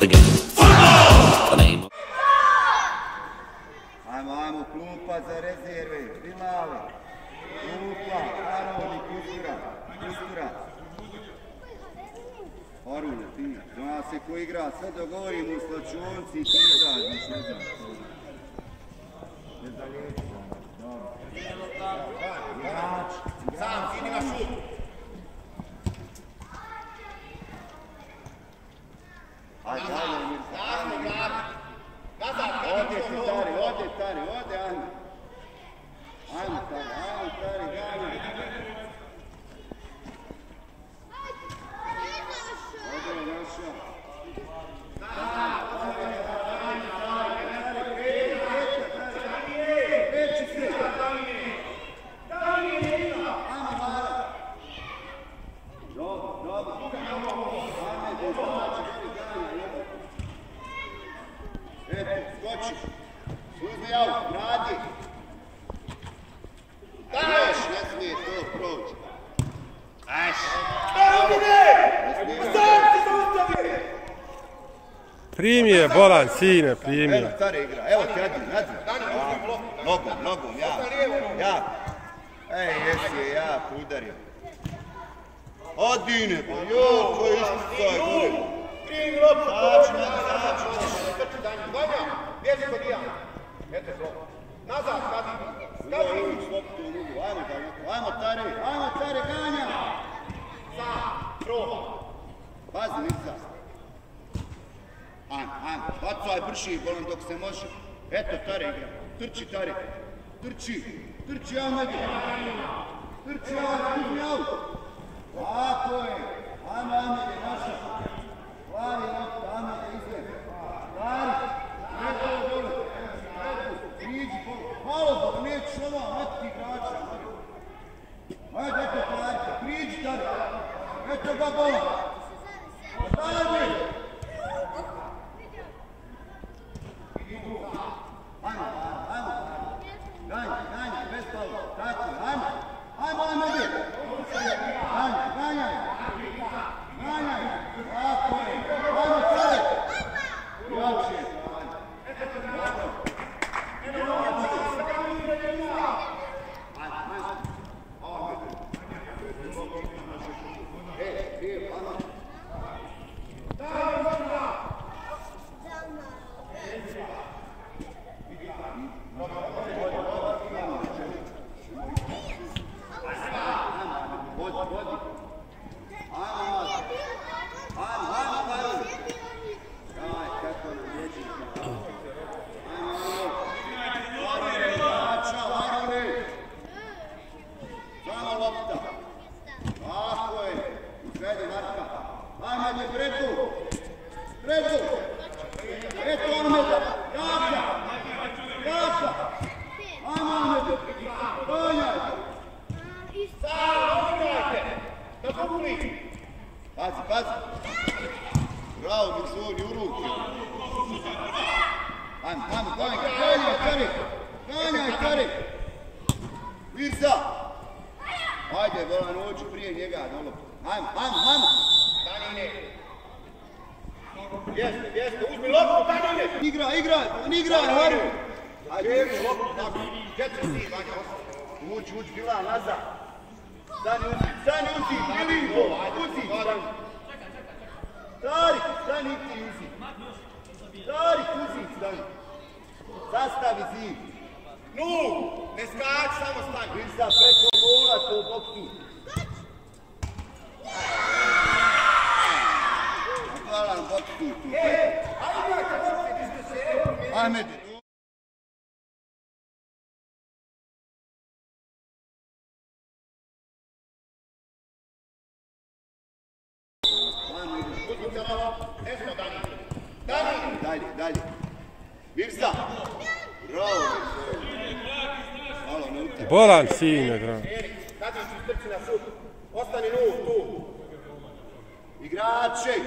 the game. Football! The name. Ajmo, klupa za rezerve, Bilali. Klupa, Aronik, Iskura. Arune, ti, zna se ko igra, sad dogovorimo u slačonci i ti igraš, ne znam. Ne zaliječi, dobro. Igrač. Sam, idi na šut. Ajde, Mirza. Nazad, Ode, Tari, ajmo. Ajmo, Tari, gani. Ode, naša. Skoči. Uzmi aut, radi. Još, ne smije to proći. Aš. Primi je, bolan, sine, primi. Evo, Tare igra, evo ti, nadi. Nogom, ja. Ej, jesi je jak, udario. Odine, pa joj, ko je iskucaj, gure. Primi loptu, sači. Vanja, bježi kod Ija. Eto zlo. Nazad, skači. Ajmo, Tare, ganja. Sam, proba. Pazi, Mirza. Ajmo, bacaj, brši, bolam dok se može. Eto, Tare igra. Trči, Tare. Trči, Ahmedi. Trči, Ahmedi. Tako je. Ajmo, Ahmedi, naša. Plavi lopta, Ahmedi, izgled. Tari. Eto, dole. Priđi, malo dole, nećeš ovo, mati igrača. Ajde, eto, Tari. Priđi, Tari. Eto ga, bolam. Tari. Ganjaj, bez palo, tako, ajmo, Ahmedi, ganjaj, tako je, ajmo, Tare, jače, Pazi. Bravo, Miksoni, u ruke. Ajmo, ganjaj, Tare. Mirza. Ajde, bolan, ođu prije njega, dolo. Ajmo. Danine. Jeste, uzmi loptu, Danine. Igraj, Haru. Ajde, uzmi loptu, tako. Gdje ćeš ti, Vanja, ostati? Uđi, Bila, nazad. Stani uzi, Bilinko, uzi. Tarik, stani ti uzi. Tarik, uzi, stani. Zastavi zid. Ne skači, samo stani. Mirza, preko gola, to u boksu. Hvala na boksu. Ahmed. Dalje. Mirza. Bravo. Malo ne utjeti. Bolan, sine, drago. Kad ćeš istrči na šut? Ostani tu. Igrače.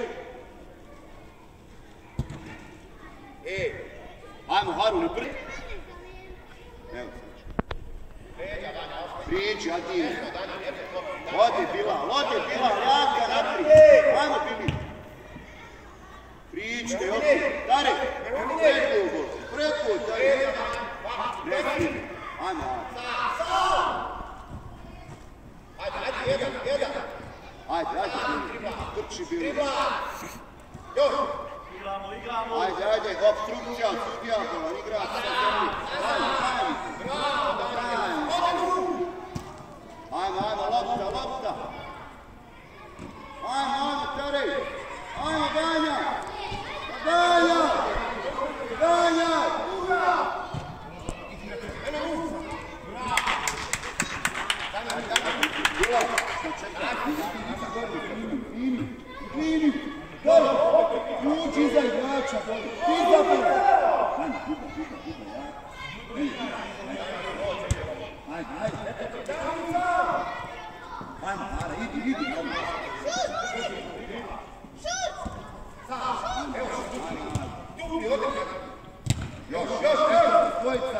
Ajmo, Haru, ne prvi. Evo sad. Prijeđi, Adine. Ode Bila, laka naprijed. Ajmo, Bili. Prijeđi. Pričke, opet, Tare, predput, Tare, ajmo, ajde, trči bilo. Ajde, obstrukcija, sudija, igra se na zemlji. Ajmo, lopta. Ajmo, Tare, ajmo, Ganja. Vini, dole, ključ iza igrača, dole, iza dole. Ajde, idi. Još, dvojica.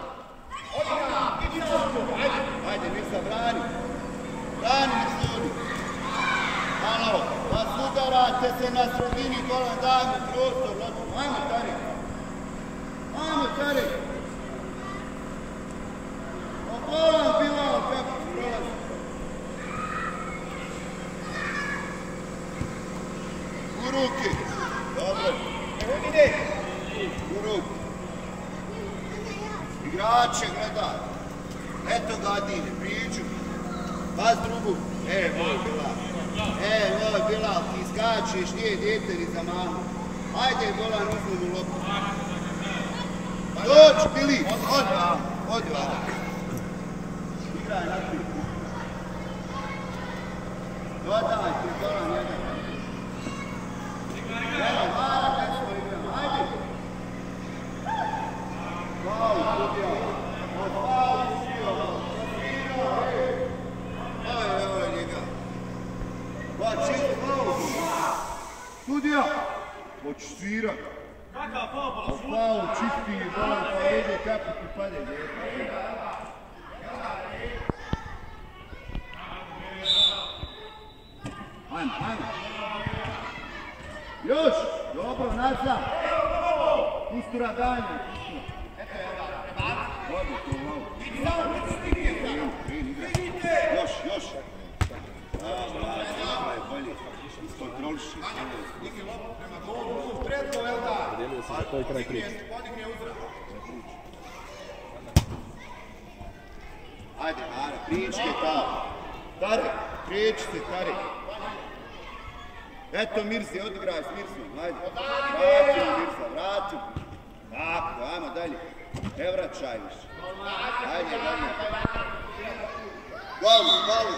Ajde, Mirza, brani Mirzuni. Malo, udarate se na sredini, Bolan, daj mu prostor, ajmo, Tare. Bolan, Bilal, kako prolazi. U ruke, dobro. U ruke. Igrače gledaj. Eto ga Adine, priču. Pas drugu. Moj Bilal, ti skačeš, nije djete ni za mamu. Ajde, Bolan, uzmi mu loptu. Doći, Bili, odvara. Igraj naprijed. Dodaj ti, Bolan, jedan. Hvala, nešto igram, ajde. Faul, sudija. Faul, njega. Pa čisto faul. Sudija. Hoćeš svirat. Kakav faul? Faul, čisti, Bolan, pa vidi kako ti pade. Ajmo. Još, dobro, nazad. Pustura Ganja. Još. Kontroliši. To je kraj priče. Ajde, Mara, pričke tamo. Tare, pričite, Tare. Eto Mirzi, odigraj s Mirzom, ajde. Vrati. Tako, ajmo dalje. Ne vraćaj više. Ajde, dalje. Golu.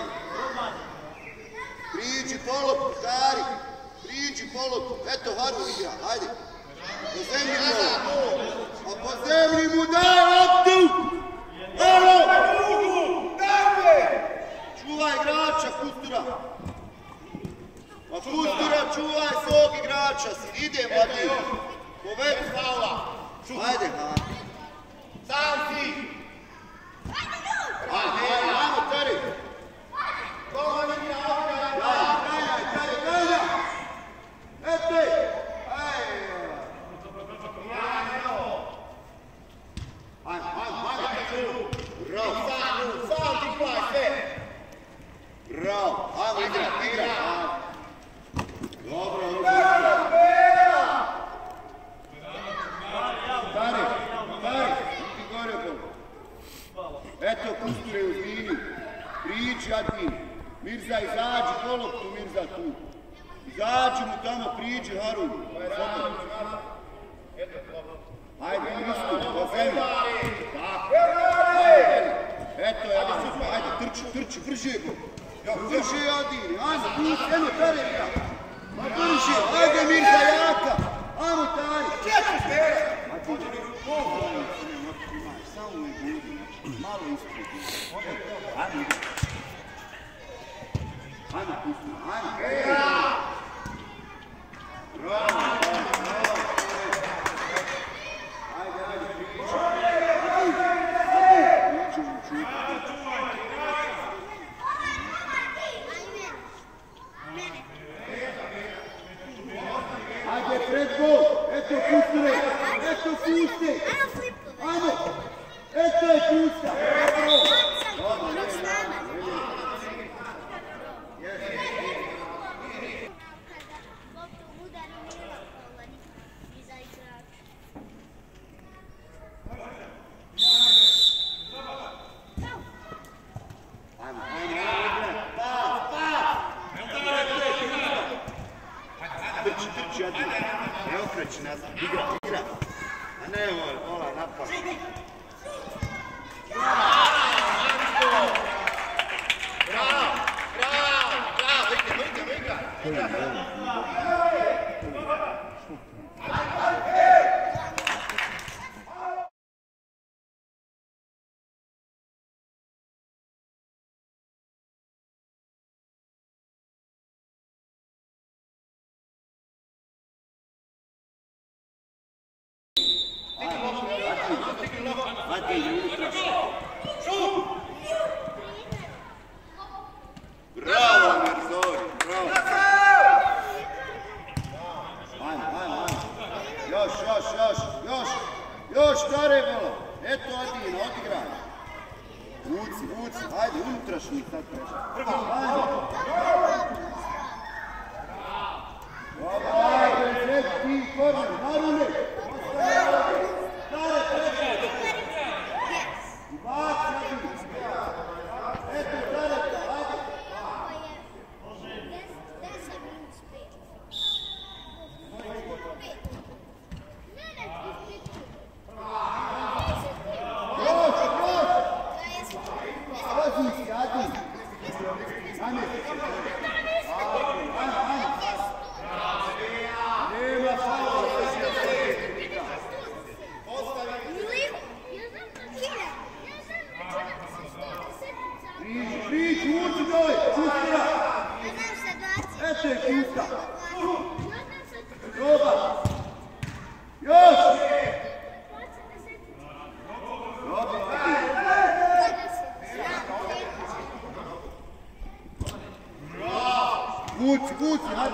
Priđi polopu, Tari. Eto Harun igra, ajde. Po zemlji mu daj loptu! Evo! Čuvaj igrača, Kustura. Kustura, čuvaj svog igrača. Ide, Mladen. Povedi faula. Ajde, sam si. Ajmo, Tari. Ganja. Ete. Sam ti plaj sve. Bravo. Ajmo, igra. Dobro. Tari, ti gore bol. Eto Kusture uz liniju. Priči Adin. Mirza izađi, poloptu Mirza tu. Izađi mu tamo, priđi Harun. Ajde, Kristu, po zemlji. Eto je Adin. Ajde, trči, brže go. Brže Adin, ajmo, eno Tare igra. Brže, ajde Mirza jaka. Ajmo Tari. Samo je budi, malo ispred. Ajmo. Ajmo Kustura, ajmo. Bravo. Ajde, priči. Ajde, pred gol. Ajmo, trči, Adil. Ne okreći nazad, igra. A ne, vola, napad. Bravo, Merzori, bravo. Ajmo. Još stare malo. Eto Adina, odigraj. Vuci, ajde, unutrašnji sad treća. Ajde, sred ti korner, narune. Stare treća. Baci, Adina. Eto, stare, ajde. Priči, uči dole, Kuskira! Eto je Kuska! Dobar! Još! Kuci, hajde!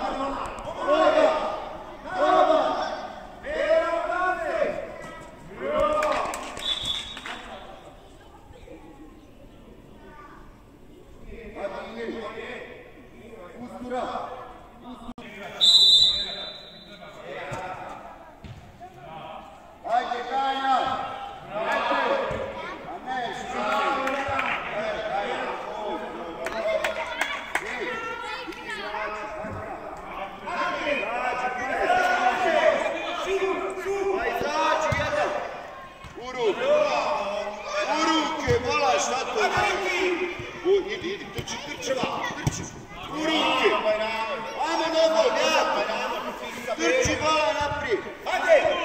Dobar! Ajde, Kanja! U ruke, bola, šta to? Idi, trči. U ruke! Ajmo nogo, jako! Trči, bola, naprijed! Hajde!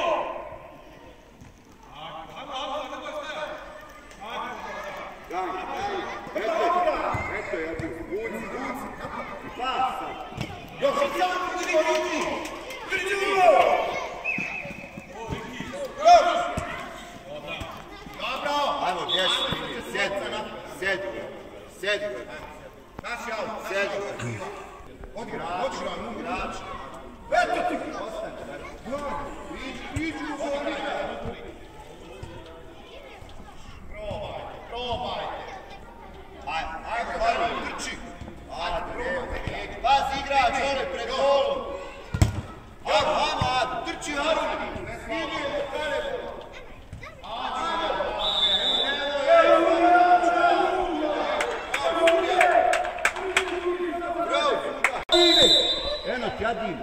Eto je, vuci. Pas sad. Još i samo vuci! Ajmo, sjedi. Naši aut. Sjedi. Odigraj, igrač. Eto ti! Priđi u vodi. Probajte. Ajde, trči. Pazi igrač, one pred golom. Ajmo, trči, Harun. Eno ti, Adil.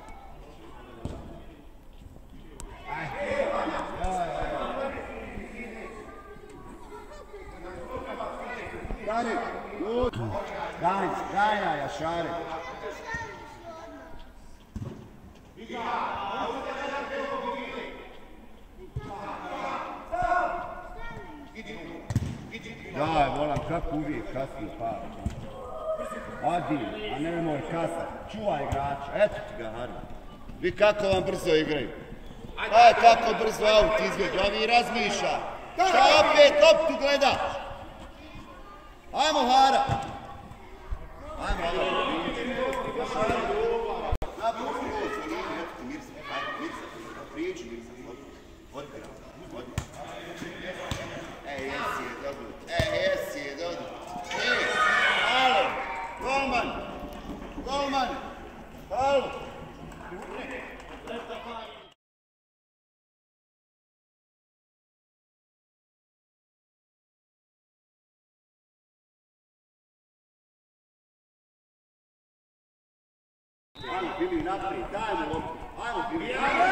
Ganja, Jašare. Daj, volam, kako uvijek kasnije pada. Adil, a nemoj kasat. Čuvaj igrača. Eto ti ga, Harun. Vi kako vam brzo igraju. Aj, kako brzo aut izvedu, a vi razmišlja. Šta opet loptu gledaš? Ajmo, Hara. Ajmo. Jesi je dobro. Alo, golman. Alo. Ajmo, Bili, naprijed, dajmo loptu. Ajmo, Bili.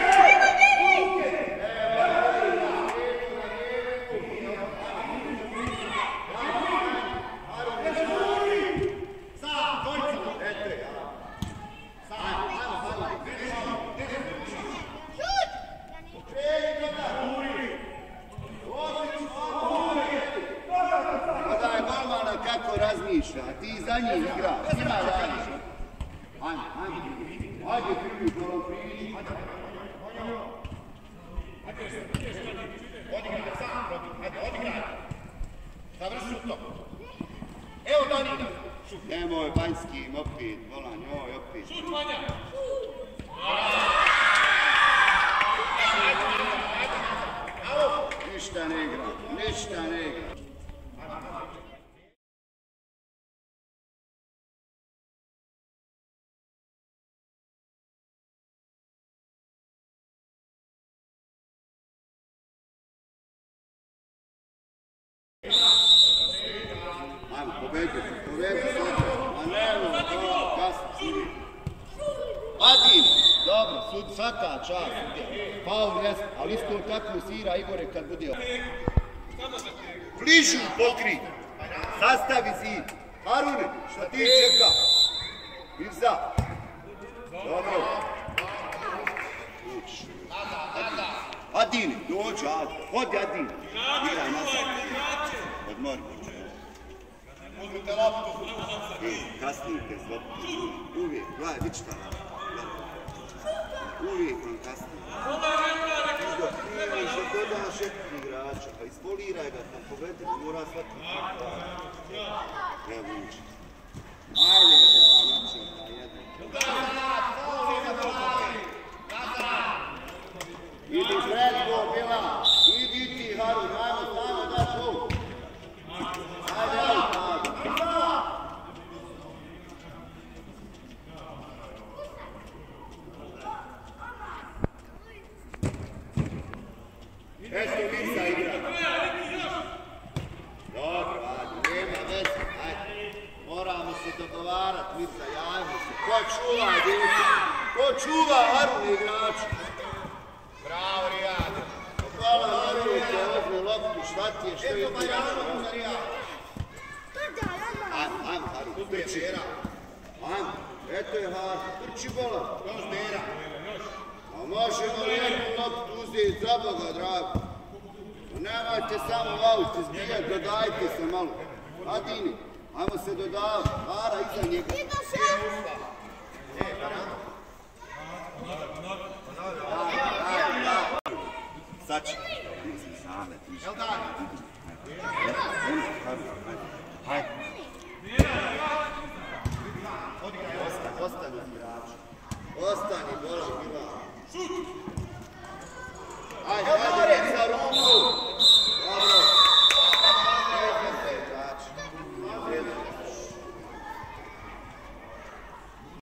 Razmišlja, ti za njih igraš, njima radiš. Ajmo, ajmo. Ajde, krivi, prvo priđi. Odigraj sam protiv, ajde, odigraj. Završi šutom. Evo Danina. Nemoj, Banjski, opet, volan, joj, opet. Šut, Vanja. Ništa ne igra, ništa ne igra. Ajmo, pobedi sada, a nema, kasno. Adin, dobro, svaka čast, faul jest, ali isto tako svira Igore kad bude. Bližu pokri, sastavi zid. Harune, šta ti čeka? Mirza. Dobro. Adin, dođi, hodi Adin. Igraj nazad. Odmori. Uzmite loptu. Kasnijte s loptu. Uvijek, gledaj, vić šta. Uvijek on kasnije. Dok imaš da dodaš jednog igrača, pa ispoliraj ga tam, pobedi, mora shvatiti. Evo uči. Ajde, da, znači, idi Fredko, Bila, idi ti Harun, ajmo tamo da to. Ajde, ajde. Eto Mirza igra. Dobro, ajde, nema veze, ajde. Moramo se dogovarat, Mirza, javimo se. Ko čuva, djeti? Ko čuva Harun igrača? Bravo, Rijad. Hvala Harun, te ozme loptu, šta ti je, što je ti je? Ajmo, Harun, trči. Ajmo, eto je Harun, trči bola. Još Bera. A možemo li jednu loptu uzeti za Boga, drago? Nemojte samo auti zbijat, dodajte se malo. Adini, ajmo se dodavati, Hara iza njega. Sad će. Mislim, same, ti što. Jel' da? Hajde.